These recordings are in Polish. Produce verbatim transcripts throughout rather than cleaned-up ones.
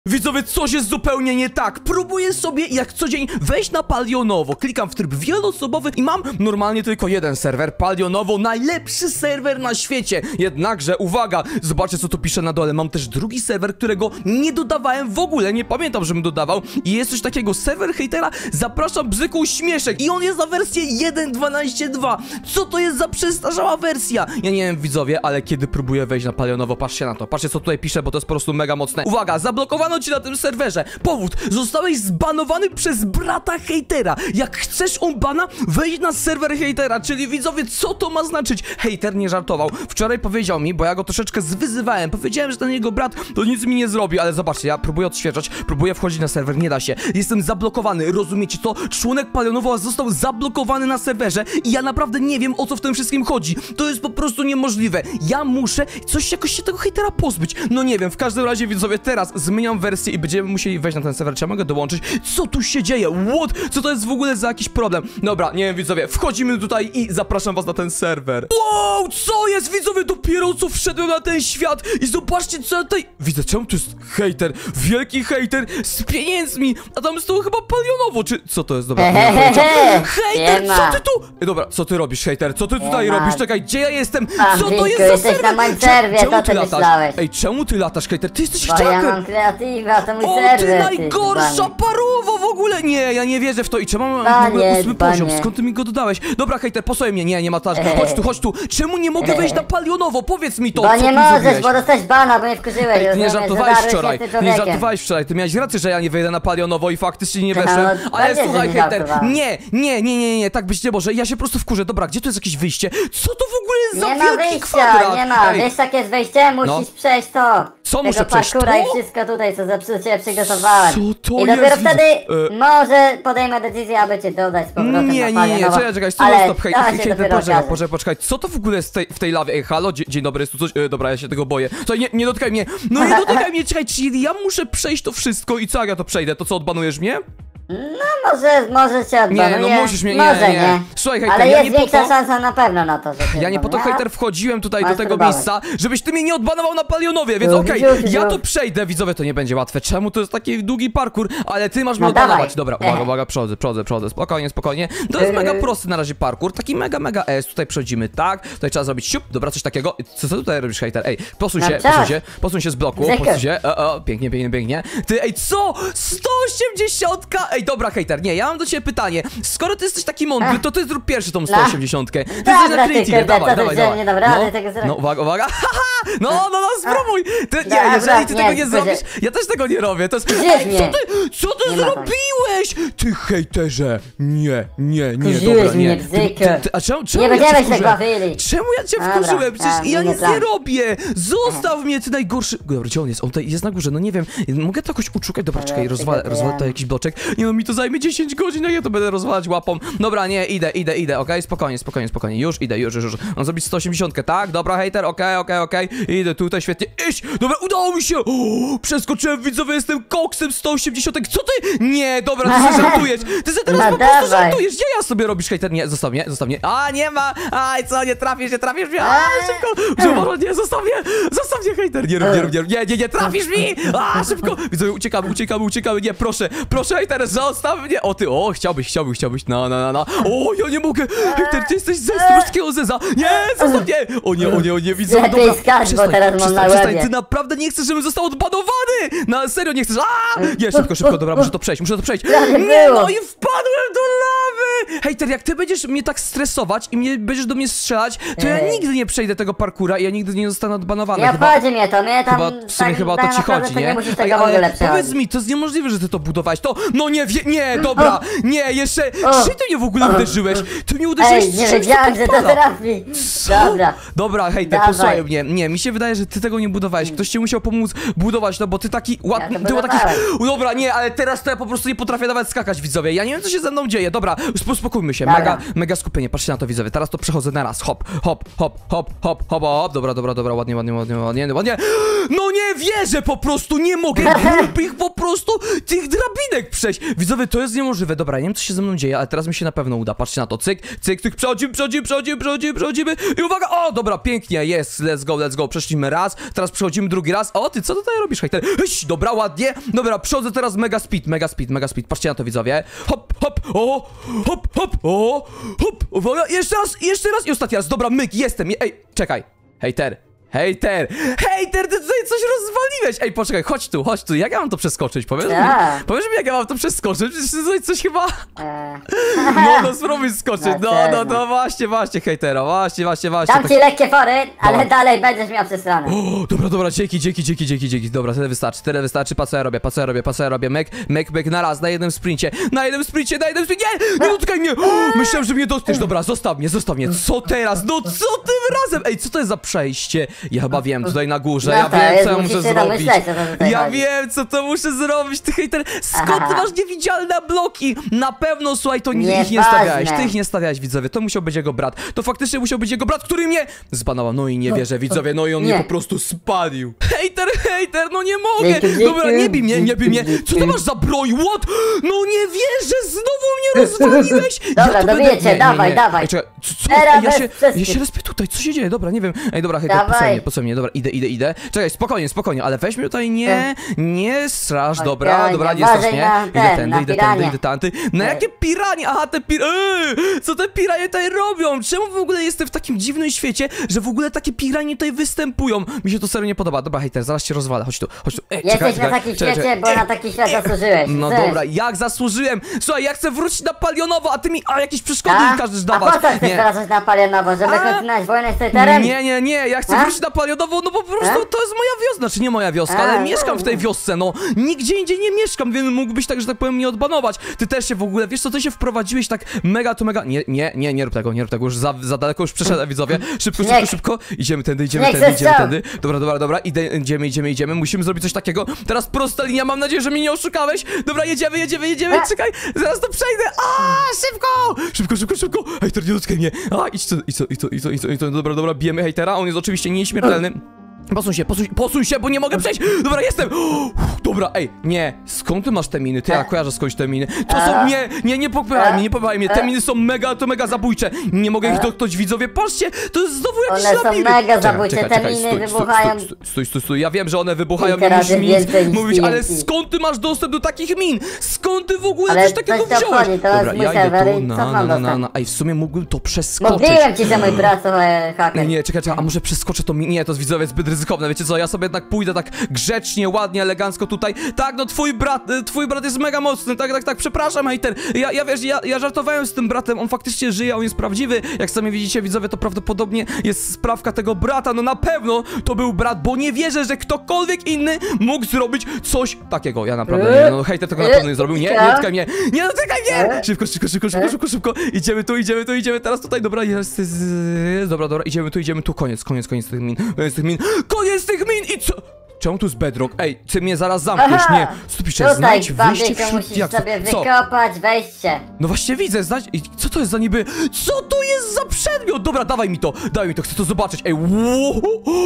Widzowie, coś jest zupełnie nie tak. Próbuję sobie jak co dzień wejść na Palionowo. Klikam w tryb wieloosobowy i mam normalnie tylko jeden serwer. Palionowo, najlepszy serwer na świecie. Jednakże, uwaga, zobaczcie co tu pisze na dole. Mam też drugi serwer, którego nie dodawałem w ogóle. Nie pamiętam, żebym dodawał. I jest coś takiego, serwer hejtera. Zapraszam Bzyku Śmieszek. I on jest na wersję jeden dwanaście dwa. Co to jest za przestarzała wersja? Ja nie wiem, widzowie, ale kiedy próbuję wejść na Palionowo, patrzcie na to. Patrzcie co tutaj pisze, bo to jest po prostu mega mocne. Uwaga, zablokowano ci na tym serwerze. Powód, zostałeś zbanowany przez brata hejtera. Jak chcesz unbana, wejdź na serwer hejtera. Czyli widzowie, co to ma znaczyć? Hejter nie żartował. Wczoraj powiedział mi, bo ja go troszeczkę zwyzywałem. Powiedziałem, że ten jego brat to nic mi nie zrobi, ale zobaczcie, ja próbuję odświeżać, próbuję wchodzić na serwer, nie da się. Jestem zablokowany, rozumiecie to? Członek Palionowo został zablokowany na serwerze i ja naprawdę nie wiem, o co w tym wszystkim chodzi. To jest po prostu niemożliwe. Ja muszę coś jakoś się tego hejtera pozbyć. No nie wiem, w każdym razie, widzowie, teraz zmieniam wersję i będziemy musieli wejść na ten serwer. Czy ja mogę dołączyć? Co tu się dzieje? What? Co to jest w ogóle za jakiś problem? Dobra, nie wiem, widzowie, wchodzimy tutaj i zapraszam was na ten serwer. Wow, co jest, widzowie? Dopiero co wszedłem na ten świat i zobaczcie, co ja tutaj... Widzę, czemu to jest hejter? Wielki hejter z pieniędzmi, a tam z tą chyba Palionowo, czy... Co to jest? Dobra, hejter, co ty tu... Ej, dobra, co ty robisz, hejter? Co ty tutaj robisz? Czekaj, gdzie ja jestem? Co to jest za serwer? Na moim serwie, czemu ty latasz? myślałeś? Ej, czemu ty latasz, hejter? Ty jesteś Bo hacker! ja mam kreatywa, to mój O, serwer. ty najgorsza parówo w ogóle! Nie, ja nie wierzę w to. I czemu mam Panie, w ogóle ósmy panie. poziom? Skąd ty mi go dodałeś? Dobra, hejter, posłuchaj mnie. Nie, nie ma twarz. Chodź tu, chodź tu. Czemu nie mogę wejść na Palionowo? Powiedz mi to, Bo co nie ty możesz, zrobiłeś? bo dostałeś bana, bo nie wkurzyłeś. Ej, ty nie rozumiesz? żartowałeś Zadarłeś wczoraj, się z nie tym człowiekiem. żartowałeś wczoraj, ty miałeś rację, że ja nie wejdę na Palionowo i faktycznie nie No, weszłem, ale pewnie, że słuchaj, nie hejter, żartowałem. nie, nie, nie, nie, nie, tak być nie może, ja się po prostu wkurzę. Dobra, gdzie tu jest jakieś wyjście? Co to w ogóle jest za Nie ma wielki wyjścia, kwadrat? nie ma. Ej, Wiesz jakie jest wejście? Musisz No. przejść to. Co Tego muszę przejść? parkura To? i wszystko tutaj, co za ciebie przygotowałem. Co to I dopiero jest? wtedy E, może podejmę decyzję, aby cię dodać z powrotem Nie, na nie, nie, Palionowo. czekaj, czekaj, stój, Ale stop, hej, to hej, się hej, dopiero poczekaj, okaże. poczekaj, poczekaj, co to w ogóle jest w tej, w tej lawie? Ej, halo, dzień, dzień dobry, jest tu coś, e, dobra, ja się tego boję. Słuchaj, nie, nie dotykaj mnie, no nie dotykaj mnie, czekaj, czyli ja muszę przejść to wszystko i co, jak ja to przejdę, to co, odbanujesz mnie? No może, może cię odbanuję. Nie, no musisz mnie, nie, może nie. nie. Słuchaj, hejter, Ale ja jest nie po większa to- szansa na pewno na to, że cię Ja nie po to, odbanuję. hejter, wchodziłem tutaj do Masz tego próbować. miejsca, żebyś ty mnie nie odbanował na Palionowie, więc No, okej, widział, widział. ja to przejdę, widzowie, to nie będzie łatwe. Czemu to jest taki długi parkour, ale ty masz mnie No odbanować. dawaj. Dobra, uwaga, Ehe. uwaga, przodzę, przodzę, przodzę, spokojnie, spokojnie. To jest mega Ehe. prosty na razie parkour, taki mega, mega S, tutaj przechodzimy, tak, tutaj trzeba zrobić siup, dobra, coś takiego. Co ty tutaj robisz, hejter? Ej, posuń No się, czas. posuń się, posuń się z bloku, Bzyku. posuń się, o, o, pięknie, pięknie, pięknie. Ty, ej, co? sto osiemdziesiąt? Ej, dobra, hejter, nie, ja mam do ciebie pytanie. Skoro ty jesteś taki mądry, to ty zrób pierwszy tą sto osiemdziesiąt. Ty jesteś na Dobra, ty, creative, kurde, dawaj, to dawaj, ty dawaj. nie dam rady No, tego zrobić. no, uwaga, uwaga, haha, no, no, no, spróbuj. Ty, nie, Dobra, jeżeli ty nie, tego nie będzie- zrobisz, ja też tego nie robię, to jest... Gdzieś Ej, co nie. ty, co ty Nie ma tak. zrobiłeś? Ty, hejterze, nie, nie, nie, Wkurzyłeś dobra, nie. mnie, Ty, bzyku. ty, ty, a czemu, czemu Nie ja cię będziemy się wkurzyłem? bawili. Czemu ja cię Dobra, wkurzyłem? Przecież tak, ja inny nic plan. nie robię. Zostaw mnie, ty najgorszy... Dobra, gdzie on jest? On tutaj jest na górze, no nie wiem. Mogę to jakoś uszukać? Dobra, czekaj, rozwalę, rozwalę tutaj jakiś bloczek. Nie no, mi to zajmie dziesięć godzin, a ja to będę rozwalać łapą. Dobra, nie, idę, idę, idę, okej, spokojnie, spokojnie, spokojnie. Już idę, już, już, już. Mam zrobić sto osiemdziesiąt, tak? Dobra, hejter, okej, okej, okej. Idę tutaj, świetnie. Iść! Dobra, udało mi się! O, przeskoczyłem, widzowie, jestem koksem sto osiemdziesiąt. Co ty? Nie, dobra, ty sobie żartujesz. Ty sobie teraz No po prostu dawaj. żartujesz. Gdzie ja sobie robisz, hejter? Nie, zostaw mnie, zostaw mnie. A, nie ma! Aj, co, nie trafisz, nie trafisz mnie! A, szybko! Szybko, nie, zostaw mnie! Zostaw mnie, hejter! Nie rób, nie rób, nie rób. Nie, nie, nie, trafisz mi! A, szybko! Widzowie, uciekamy, uciekamy, uciekamy. Nie, proszę, proszę, hejter, zostaw mnie! O, ty, o, chciałbyś, chciałbyś, chciałbyś. No, no, no, no. O, ja nie mogę! Hejter, ty jesteś ze wszystkiego zeza! Nie, zostaw mnie! O nie, o nie, o nie, widzowie, Lepiej dobra. skacz, bo Przestań, teraz mam przestań, na przestań. łebie. Ty naprawdę nie chcesz, żebym został odbanowany! Na serio nie chcesz? A! Nie, szybko, szybko, dobra, muszę to przejść, muszę to przejść. Prawie Nie, było. no i wpadłem do lawy! Hejter, jak ty będziesz mnie tak stresować i mnie będziesz do mnie strzelać, to ja Ej. nigdy nie przejdę tego parkura i ja nigdy nie zostanę odbanowany. Nie Chyba, obchodzi mnie to, mnie tam... chyba, w sumie tak, chyba o to tak ci naprawdę chodzi, to nie? nie musisz Ej, tego w ale ogóle powiedz przechodzić. mi, to jest niemożliwe, że ty to budowałeś. To, no nie, wie, nie, dobra, nie, jeszcze, O. czy ty mnie w ogóle uderzyłeś? Ty mnie uderzyłeś Ej, z nie czymś, co wiedziałem, że to podpala. trafi. Co? Dobra. Dobra, hejter, Dawaj. posłuchaj mnie. Nie, mi się wydaje, że ty tego nie budowałeś. Ktoś ci musiał pomóc budować, no bo ty taki ładny. Ja to ty był taki. budowałem. Dobra, nie, ale teraz to ja po prostu nie potrafię nawet skakać, widzowie. Ja nie wiem, co się ze mną dzieje. Dobra, spójrz uspokójmy się, Dobra. mega, mega skupienie, patrzcie na to widzowie, teraz to przechodzę na raz, hop, hop, hop, hop, hop, hop, hop, dobra, dobra, dobra, ładnie, ładnie, ładnie, ładnie, ładnie, no nie wierzę po prostu, nie mogę głupich po prostu tych drabinek przejść, widzowie, to jest niemożliwe, dobra, nie wiem co się ze mną dzieje, ale teraz mi się na pewno uda, patrzcie na to, cyk, cyk, cyk, przechodzimy, przechodzimy, przechodzimy, przechodzimy, przechodzimy i uwaga, o, dobra, pięknie, jest, let's go, let's go, przeszliśmy raz, teraz przechodzimy drugi raz, o, ty co tutaj robisz, hejter, hyś, dobra, ładnie, dobra, przechodzę teraz mega speed, mega speed, mega speed, patrzcie na to widzowie, hop, hop, o, hop, hop, o, hop, uwaga, jeszcze raz, jeszcze raz i ostatni raz, dobra, myk, jestem, ej, czekaj, hejter. Hejter! Hejter, ty tutaj coś rozwaliłeś! Ej, poczekaj, chodź tu, chodź tu, jak ja mam to przeskoczyć? Powiesz mi, Tak. powiesz mi jak ja mam to przeskoczyć? Przecież tutaj coś chyba... Eee. No, no spróbuj skoczyć, Na no, no, pewno. no, właśnie, właśnie, hejtera, właśnie, właśnie, właśnie. Dam ci lekkie fory, ale Dobra. dalej będziesz miał przesrane. O, dobra, dobra, dzięki, dzięki, dzięki, dzięki, dzięki, dobra, tyle wystarczy, tyle wystarczy, pa co ja robię, pa co ja robię, pa co ja robię, mek, mek, mek, na raz, na jednym sprincie, na jednym sprincie, na jednym sprincie, nie, nie dotykaj mnie, o, myślałem, że mnie dotkniesz, dobra, zostaw mnie, zostaw mnie, co teraz, no co tym razem, ej, co to jest za przejście, ja chyba wiem, tutaj na górze, No ja to wiem, jest, co ja musisz muszę się zrobić, domyśleć, o co tutaj ja chodzi. wiem, co to muszę zrobić, ty hejter, skąd ty Aha. masz niewidzialne bloki, na pewno, słuchaj, to nie, Nieważne. ich nie stawiałeś, ty ich nie stawiałeś, widzowie, to musiał być jego brat, to faktycznie musiał być jego brat, który mnie zbanował, no i nie wierzę, widzowie, no i on mnie Nie. po prostu spalił. Hejter, hejter, no nie mogę! Dzięki, Dobra, dzięki. nie bij mnie, nie bij mnie! Co to masz za broń? What? No nie wierzę, znowu mnie rozwaliłeś! Dobra, tu dobiję będę- cię, nie, nie, dawaj, nie. dawaj. Ej, czekaj, co? co? Teraz Ej, ja bez się, ja wszystkich. się respię tutaj, co się dzieje? Dobra, nie wiem. Ej, dobra, hejter, po co Dawaj. mnie, po co mnie? Dobra, idę, idę, idę. Czekaj, spokojnie, spokojnie, ale weź mnie tutaj, nie, nie strasz, dobra, Spokojnie, dobra, nie strasz, uważaj nie? na Idę ten, tędy, na idę piranie. tędy, idę tamty. Na Ej. jakie piranie? Aha, te pir... Ej, co te piranie tutaj robią? Czemu w ogóle jestem w takim dziwnym świecie, że w ogóle takie piranie tutaj występują? Mi się to serio nie podoba. Dobra, hejter, zaraz cię rozwalę, chodź tu, chodź tu. Ej, Jesteś czekaj, na czekaj, takim czekaj, świecie, czekaj. bo na taki świat zasłużyłeś. No Chcesz? dobra, jak zasłużyłem? Słuchaj, ja chcę wrócić na Palionowo, a ty mi a, jakieś przeszkody A? każesz A dawać. po co chcesz Nie. wracać na Palionowo, żeby A? kontynuować wojnę z Tejterem? Nie, nie, nie, ja chcę A? wrócić na Palionowo, no bo po prostu A? to jest moja wioska, znaczy nie moja wioska, A, ale no. mieszkam w tej wiosce, no. Nigdzie indziej nie mieszkam, więc mógłbyś tak, że tak powiem, mnie odbanować. Ty też się w ogóle, wiesz co, ty się wprowadziłeś tak mega to mega... Nie, nie, nie, nie rób tego, nie rób tego, już za, za daleko już przeszedłem, widzowie. Szybko, szybko, Nie. szybko. Idziemy tędy, idziemy Nie tędy, chcesz idziemy co? tędy. Dobra, dobra, dobra, idę, idziemy, idziemy, idziemy. Musimy zrobić coś takiego. Teraz prosta linia, mam nadzieję, że mnie nie oszukałeś. Dobra, jedziemy, jedziemy, jedziemy, A? czekaj, zaraz to przejdę. A, szybko! Szybko, szybko, szybko. Hejter, nie dotknij mnie. A, idź co, idź co, idź co, idź co, idź co, idź co. Dobra, dobra, bijemy hejtera, on jest oczywiście nieśmiertelny. Posuń się, posuń, posuń się, bo nie mogę przejść! Dobra, jestem! Uff, dobra, ej, nie, skąd ty masz te miny? Ty, ja kojarzę skądś te miny. To są, nie, nie, nie popychaj mnie, nie popychaj mnie, te miny są mega, to mega zabójcze. Nie mogę ich dotknąć, widzowie, patrzcie, to jest znowu jakiś One są labirynt. mega Czekaj, zabójcze, czekaj, te czekaj, miny stój, stój, wybuchają. Stój, stój, stój, stój, ja wiem, że one wybuchają, Kilka nie musisz razy mi więcej niż mówić, ale T N T. skąd ty masz dostęp do takich min? Skąd ty w ogóle Ale coś takiego coś to wziąłeś? obchodzi, to jest Dobra, mój ja idę serwer tu, i na, co na, mam na, na, dostęp? na, ej, w sumie mógłbym to przeskoczyć. Mówiłem ci, że mój brat to e, haker. Nie, czekaj, czekaj, a może przeskoczę to mi... Nie, to jest widzowie zbyt ryzykowne, wiecie co, ja sobie jednak pójdę tak grzecznie, ładnie, elegancko tutaj. Tak, no twój brat, y, twój brat jest mega mocny, tak, tak, tak, przepraszam, hejter. Ja, ja wiesz, ja, ja żartowałem z tym bratem, on faktycznie żyje, on jest prawdziwy. Jak sami widzicie, widzowie, to prawdopodobnie jest sprawka tego brata, no na pewno to był brat, bo nie wierzę, że ktokolwiek inny mógł zrobić coś takiego. Ja naprawdę nie, no hejter tego na pewno nie zrobił, nie, nie dotykaj mnie, nie dotykaj mnie! Szybko, szybko, szybko, szybko, szybko, szybko, idziemy tu, idziemy tu, idziemy teraz tutaj, dobra, jest, jest, jest, dobra, dobra, idziemy tu, idziemy tu, koniec, koniec, koniec tych min, koniec tych min, koniec tych min i co? Czemu tu jest bedrock? Ej, ty mnie zaraz zamkniesz, Aha! nie, stupicie, Tutaj znajdź w wyjście bandycie wśród musisz jak sobie co? wykopać wejście. No właśnie widzę, znajdź, i co to jest za niby, co to jest za przedmiot? Dobra, dawaj mi to, dawaj mi to, chcę to zobaczyć, ej, wow,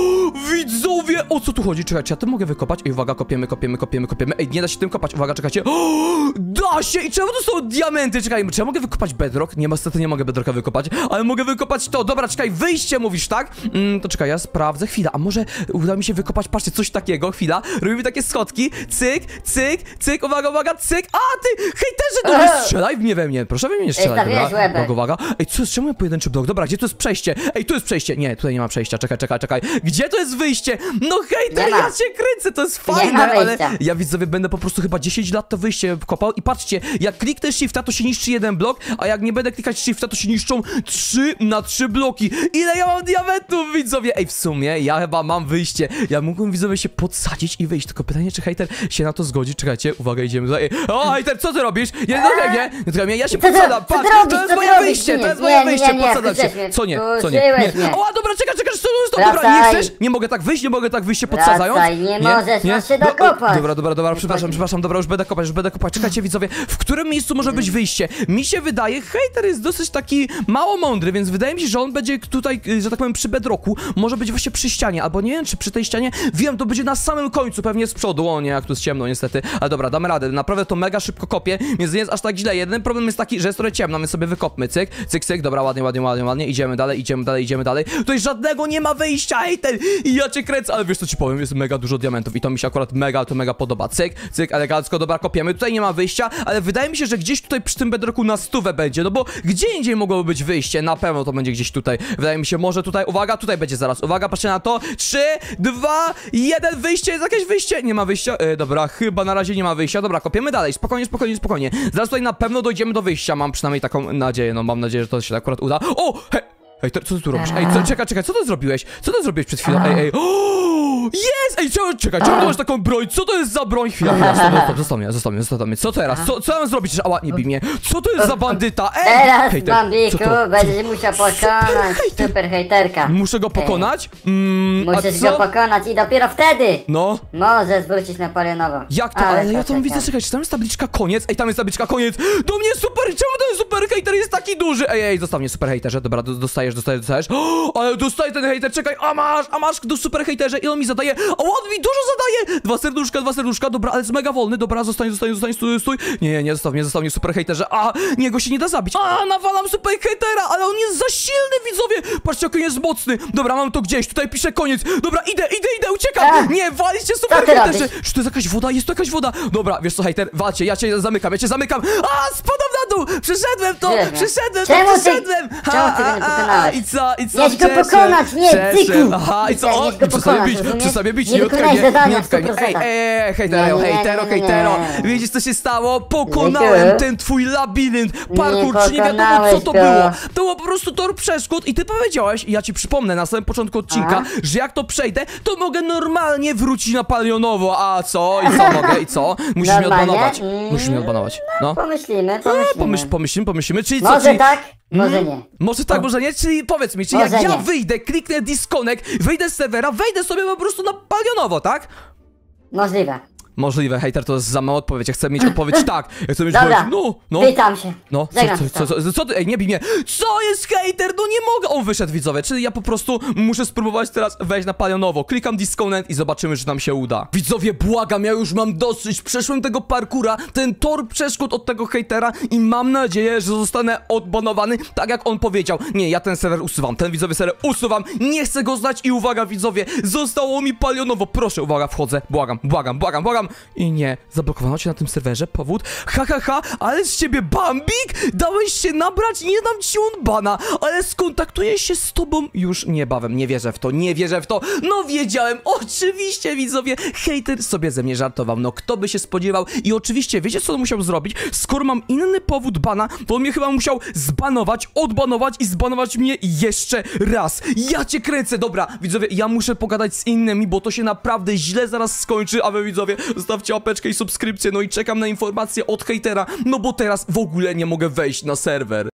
widzowie, o co tu chodzi? Czekajcie, ja to mogę wykopać? Ej, uwaga, kopiemy, kopiemy, kopiemy, kopiemy, ej, nie da się tym kopać, uwaga, czekajcie, o, da się, i czemu to są diamenty? Czekaj, czy ja mogę wykopać bedrock? Nie, niestety nie mogę bedrocka wykopać, ale mogę wykopać to, dobra, czekaj, wyjście mówisz, tak? Mm, to czekaj, ja sprawdzę, chwila, a może uda mi się wykopać, patrzcie, coś takiego, chwila, robimy takie schodki, cyk, cyk, cyk, uwaga, uwaga, cyk, a ty, hejterze, no nie strzelaj mnie we mnie, proszę we mnie nie strzelaj, Stawiałeś dobra, łebek. uwaga, uwaga, ej, co jest, czemu ja pojedynczy blok, dobra, gdzie tu jest przejście, ej, tu jest przejście, nie, tutaj nie ma przejścia, czekaj, czekaj, czekaj, gdzie to jest wyjście, no hejter, Nie ma. ja cię kręcę, to jest Nie fajne, ma ale wyjścia. ja widzowie będę po prostu chyba dziesięć lat to wyjście kopał i patrzcie, jak kliknę shifta, to się niszczy jeden blok, a jak nie będę klikać shifta, to się niszczą trzy na trzy bloki, ile ja mam diamentów, widzowie, ej, w sumie, ja chyba mam wyjście, ja mógłbym, widzowie, się podsadzić i wyjść. Tylko pytanie, czy hejter się na to zgodzi. Czekajcie, uwaga, idziemy tutaj. O, hejter, co ty robisz? Nie dotykaj mnie, nie dotykaj mnie, ja się Co ty- podsadam, co ty patrz, robisz? to jest Co ty moje robisz? wyjście, to Nie, jest moje nie, wyjście, nie, nie, podsadam się. wkurzyłeś mnie, Co nie, co nie, wkurzyłeś nie. mnie. O, dobra, czekaj, czekaj, stop, stop, dobra, nie Wracaj. chcesz? Nie mogę tak wyjść, nie mogę tak wyjść się podsadzając? Wracaj, nie możesz, masz się Do- dokopać. Dobra, dobra, dobra, Nie przepraszam, chodzi. przepraszam, dobra, już będę kopać, już będę kopać. Czekajcie, widzowie, w którym miejscu może być wyjście? Mi się wydaje, hejter jest dosyć taki mało mądry, więc wydaje mi się, że on będzie tutaj, y, że tak powiem, przy bedroku, może być właśnie przy ścianie, albo nie wiem, czy przy tej ścianie, wiem, to będzie na samym końcu, pewnie z przodu, o nie, jak tu jest ciemno niestety, ale dobra, damy radę, naprawdę to mega szybko kopię, więc nie jest aż tak źle. Jeden problem jest taki, że jest trochę ciemno, my sobie wykopmy, cyk, cyk, cyk, dobra, ładnie, ładnie, ładnie, ładnie, idziemy dalej, idziemy dalej, idziemy dalej, tutaj żadnego nie ma wyjścia, hejter, i ja cię kręcę, ale wiesz co ci powiem, jest mega dużo diamentów i to mi się akurat mega, to mega podoba, cyk, cyk, elegancko, dobra, kopiemy, tutaj nie ma wyjścia, ale wydaje mi się, że gdzieś tutaj przy tym bedrocku na stówę będzie, no bo gdzie indziej mogłoby być wyjście, na pewno to będzie gdzieś tutaj, wydaje mi się, może tutaj, uwaga, tutaj będzie zaraz, uwaga, patrzcie na to, trzy, dwa, jeden, wyjście, jest jakieś wyjście, nie ma wyjścia, e, dobra, chyba na razie nie ma wyjścia, dobra, kopiemy dalej, spokojnie, spokojnie, spokojnie, zaraz tutaj na pewno dojdziemy do wyjścia, mam przynajmniej taką nadzieję, no mam nadzieję, że to się akurat uda, o, hej, hej, to, co ty tu robisz, ej, co, czekaj, czekaj, co ty zrobiłeś, co ty zrobiłeś przed chwilą, ej, ej, o, jest, ej, czekaj, czekaj, czemu ty masz taką broń, co to jest za broń, chwila, chwila, stop, stop, zostaw mnie, zostaw mnie, zostaw mnie, co teraz, co, co ja mam zrobić, ała, nie bij mnie, co to jest za bandyta, ej, Teraz, hejter, Bambiku, co to? będziesz musiał pokonać hejter. super hejterka. Muszę go pokonać? Mm, a Musisz co? go pokonać i dopiero wtedy No, możesz wrócić na palionowo. jak to? Ale ja tam widzę, czekaj, czy tam jest tabliczka koniec? Ej, tam jest tabliczka koniec! Do mnie super, czemu ten super hejter jest taki duży? Ej, ej, zostaw mnie super hejterze, dobra, do- dostajesz, dostajesz, dostajesz. O, ale dostaje ten hejter, czekaj, a masz, a masz do super hejterze i on mi zadaje, a on mi dużo zadaje! Dwa serduszka, dwa serduszka, dobra, ale jest mega wolny, dobra, zostań, zostań, zostań, stój, stój. Nie, nie, nie, zostaw mnie, zostaw mnie super hejterze, a niego się nie da zabić. A, nawalam super hejtera, ale on jest za silny, widzowie! Patrzcie, jaki jest mocny. Dobra, mam to gdzieś, tutaj piszę koniec. Dobra, idę, idę, idę, uciekam! A, Nie, waliście super co ty hejterze! robisz? Czy to jest jakaś woda? Jest to jakaś woda! Dobra, wiesz co, hejter, walcie, ja cię zamykam, ja cię zamykam! A, spadam na dół! Przeszedłem to! Gdzie? Przeszedłem Czemu to! ty- Przeszedłem! czemu ty go nie pokonałeś? I co, i co? Jedź go Przeszedłem, pokonać, nie, przeszedłem. cyku! Aha, i co? Nie, O, jedź go przestań pokonać, bić, rozumiesz? przestań bić, Nie nie wykonałeś odkaj mnie, zadania nie odkaj mnie. sto procent. Ej, ej, hejtero, Nie, nie, nie, hejtero, nie, nie, nie. hejtero! Widzisz, co się stało? Pokonałem Dziękuję. ten twój labirynt, parkour, czy nie wiadomo, co pokonałeś to go. było. To było po prostu tor przeszkód i ty powiedziałeś, i ja ci przypomnę na samym początku odcinka, A? że jak to przejdę, to mogę normalnie wrócić na palionowo, a co? I co mogę? I co? Musisz mnie Normalnie? odbanować. Mm. Musisz mnie odbanować. No. Pomyślimy, A, pomyślimy. pomyśl, pomyślimy, pomyślimy, czyli co? Może Czyli... tak, może Mm, nie. Może tak, może nie, czyli powiedz mi, czyli Może jak ja nie. wyjdę, kliknę disconnect, wyjdę z serwera, wejdę sobie po prostu na palionowo, tak? Możliwe. Możliwe, hejter, to jest za mała odpowiedź, ja chcę mieć odpowiedź tak, ja chcę mieć Dobra, odpowiedź, no, no. witam się. No, co, Żegnam co, się co, co, co ty, ej, nie bij mnie, co jest hejter, no nie mogę, on wyszedł, widzowie, czyli ja po prostu muszę spróbować teraz wejść na palionowo, klikam disconnect i zobaczymy, czy nam się uda. Widzowie, błagam, ja już mam dosyć, przeszłem tego parkura, ten tor przeszkód od tego hejtera i mam nadzieję, że zostanę odbanowany, tak jak on powiedział. Nie, ja ten serwer usuwam, ten widzowie serwer usuwam, nie chcę go znać i uwaga, widzowie, zostało mi palionowo, proszę, uwaga, wchodzę, błagam, błagam, błagam, błagam i nie, zablokowano cię na tym serwerze, powód, ha, ha, ha, ale z ciebie Bambik, dałeś się nabrać, nie dam ci unbana, ale skontaktuję się z tobą już niebawem, nie wierzę w to, nie wierzę w to, no wiedziałem, oczywiście, widzowie, hejter sobie ze mnie żartował, no kto by się spodziewał i oczywiście, wiecie co on musiał zrobić, skoro mam inny powód bana, to on mnie chyba musiał zbanować, odbanować i zbanować mnie jeszcze raz, ja cię kręcę, dobra, widzowie, ja muszę pogadać z innymi, bo to się naprawdę źle zaraz skończy, a wy, widzowie, zostawcie łapeczkę i subskrypcję, no i czekam na informacje od hejtera, no bo teraz w ogóle nie mogę wejść na serwer.